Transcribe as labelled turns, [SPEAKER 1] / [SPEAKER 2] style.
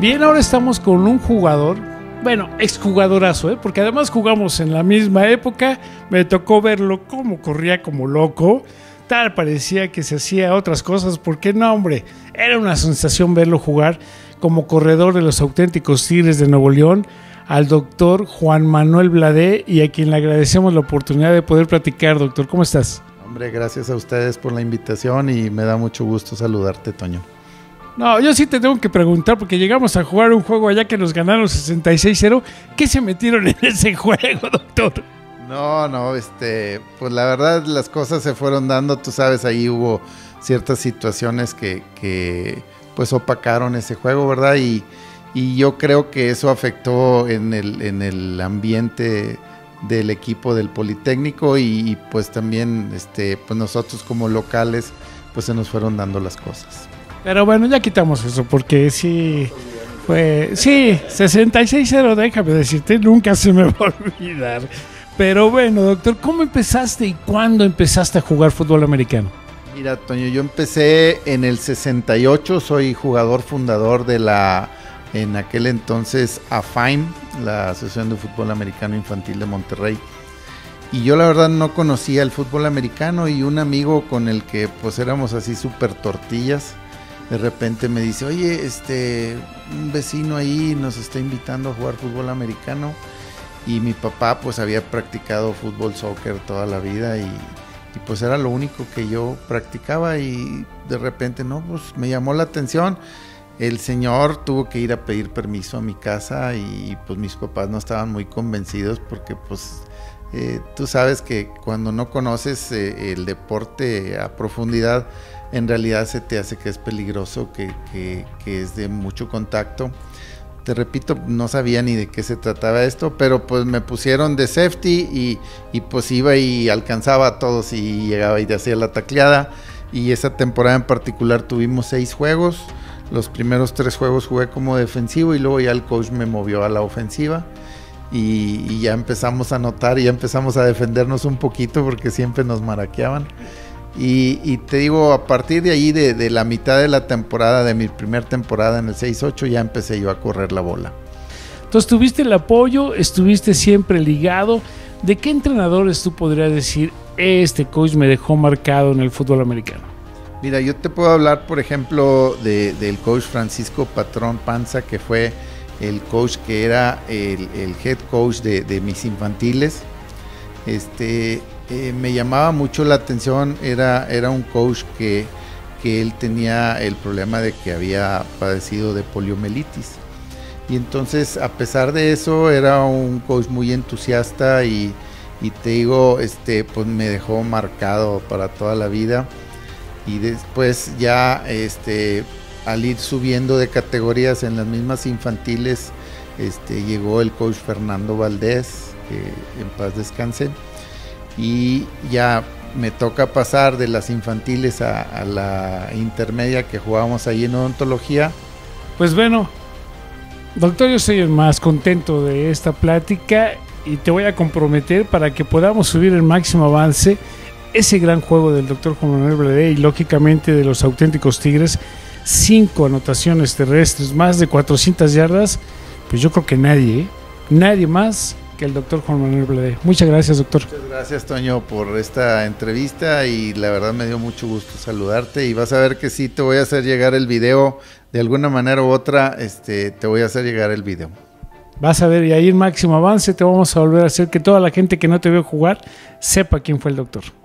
[SPEAKER 1] Bien, ahora estamos con un jugador, bueno, exjugadorazo, porque además jugamos en la misma época. Me tocó verlo cómo corría como loco. Tal parecía que se hacía otras cosas, porque no, hombre, era una sensación verlo jugar como corredor de los auténticos Tigres de Nuevo León, al doctor Juan Manuel Bladé, y a quien le agradecemos la oportunidad de poder platicar. Doctor, ¿cómo estás?
[SPEAKER 2] Hombre, gracias a ustedes por la invitación y me da mucho gusto saludarte, Toño.
[SPEAKER 1] No, yo sí te tengo que preguntar, porque llegamos a jugar un juego allá que nos ganaron 66-0. ¿Qué se metieron en ese juego, doctor?
[SPEAKER 2] No, pues la verdad las cosas se fueron dando, tú sabes, ahí hubo ciertas situaciones que pues opacaron ese juego, ¿verdad? Y yo creo que eso afectó en el ambiente del equipo del Politécnico y pues también pues nosotros como locales pues se nos fueron dando las cosas.
[SPEAKER 1] Pero bueno, ya quitamos eso, porque sí fue, sí, 66-0, déjame decirte, nunca se me va a olvidar. Pero bueno, doctor, ¿cómo empezaste y cuándo empezaste a jugar fútbol americano?
[SPEAKER 2] Mira, Toño, yo empecé en el 68, soy jugador fundador de en aquel entonces AFAIM, la Asociación de Fútbol Americano Infantil de Monterrey. Y yo la verdad no conocía el fútbol americano, y un amigo con el que pues éramos así súper tortillas, de repente me dice, oye, un vecino ahí nos está invitando a jugar fútbol americano. Y mi papá pues había practicado fútbol, soccer toda la vida y pues era lo único que yo practicaba, y de repente pues me llamó la atención. El señor tuvo que ir a pedir permiso a mi casa y pues mis papás no estaban muy convencidos, porque pues tú sabes que cuando no conoces el deporte a profundidad, en realidad se te hace que es peligroso, que es de mucho contacto. Te repito, no sabía ni de qué se trataba esto, pero pues me pusieron de safety y pues iba y alcanzaba a todos y llegaba y hacía la tacleada. Y esa temporada en particular tuvimos 6 juegos. Los primeros 3 juegos jugué como defensivo y luego ya el coach me movió a la ofensiva. Y ya empezamos a notar y ya empezamos a defendernos un poquito, porque siempre nos maraqueaban. Y te digo, a partir de ahí, de la mitad de la temporada, de mi primer temporada en el 6-8, ya empecé yo a correr la bola.
[SPEAKER 1] Entonces tuviste el apoyo, estuviste siempre ligado. ¿De qué entrenadores tú podrías decir, este coach me dejó marcado en el fútbol americano?
[SPEAKER 2] Mira, yo te puedo hablar, por ejemplo, del coach Francisco Patrón Panza, que fue el coach que era el head coach de mis infantiles. Me llamaba mucho la atención, era un coach que él tenía el problema de que había padecido de poliomielitis, y entonces a pesar de eso era un coach muy entusiasta y te digo, pues me dejó marcado para toda la vida. Y después ya al ir subiendo de categorías en las mismas infantiles, llegó el coach Fernando Valdés, que en paz descanse. Y ya me toca pasar de las infantiles a la intermedia, que jugábamos ahí en odontología.
[SPEAKER 1] Pues bueno, doctor, yo soy el más contento de esta plática y te voy a comprometer para que podamos subir el máximo avance ese gran juego del doctor Juan Manuel Bladé y lógicamente de los auténticos Tigres. 5 anotaciones terrestres, más de 400 yardas. Pues yo creo que nadie más que el doctor Juan Manuel Bladé. Muchas gracias, doctor.
[SPEAKER 2] Muchas gracias, Toño, por esta entrevista, y la verdad me dio mucho gusto saludarte, y vas a ver que sí te voy a hacer llegar el video de alguna manera u otra. Te voy a hacer llegar el video.
[SPEAKER 1] Vas a ver, y ahí en máximo avance te vamos a volver a hacer que toda la gente que no te vio jugar sepa quién fue el doctor.